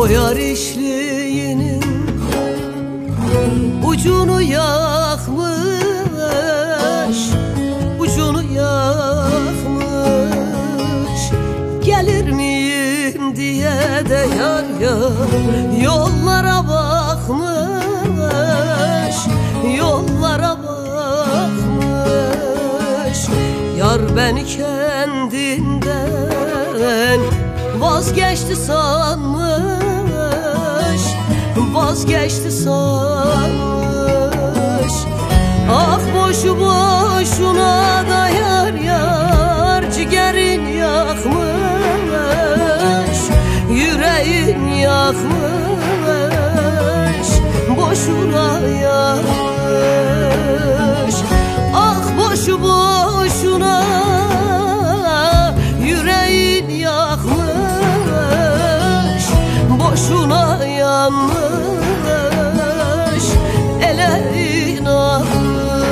O yar işliğinin ucunu yakmış, ucunu yakmış. Gelir miyim diye de yar yar yollara bakmış, yollara bakmış. Yar beni kendinden vazgeçti sanmış, vazgeçti sanmış. Ah boşu boşuna da yar yar ciğerin yakmış, yüreğin yakmış, boşuna yakmış. Ah boşu boşuna yüreğin yakmış, boşuna yanmış, eleğin akmış.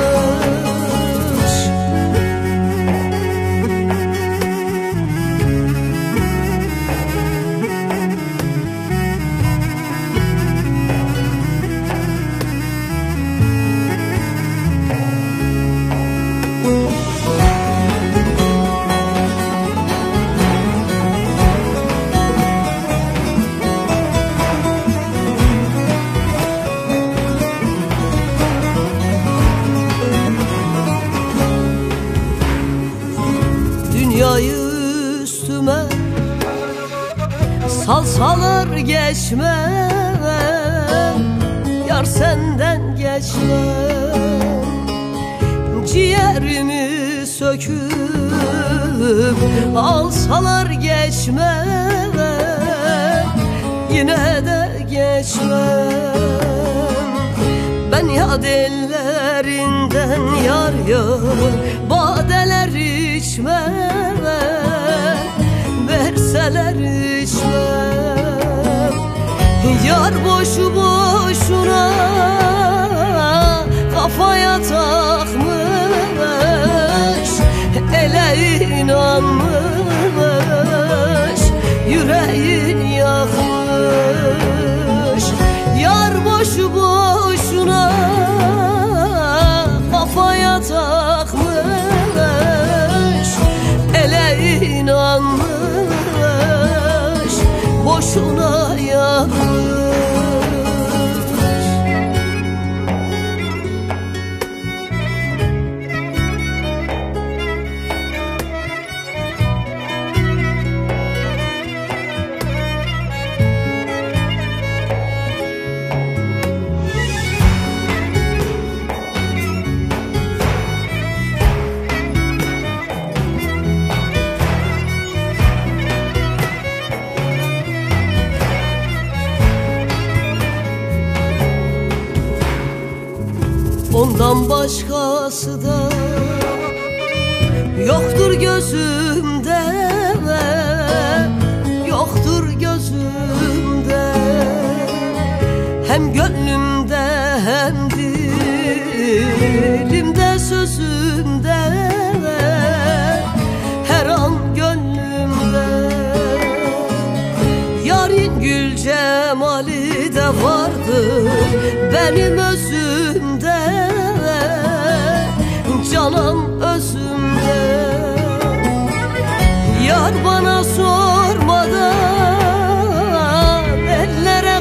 Dünyayı üstüme salsalar geçmem, yar senden geçmem. Ciğerimi söküp alsalar geçmem, yine de geçmem. Ben yad ellerinden yar yar badeler içmem, verseler içmem. Yar boşu boşuna kafaya takmış, ele inanmış, yüreğin yakmış. Yar boşu boşuna kafaya takmış, ele inanmış, boşuna yakmış. Ondan başkası da yoktur gözümde, yoktur gözümde. Hem gönlümde hem dilimde sözümde, her an gönlümde. Yarın gül cemali de vardır benim özümde, canım özümde. Yar bana sormadan ellere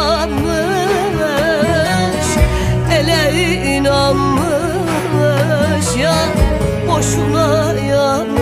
kalmış, ele inanmış. Yar boşuna yanmış.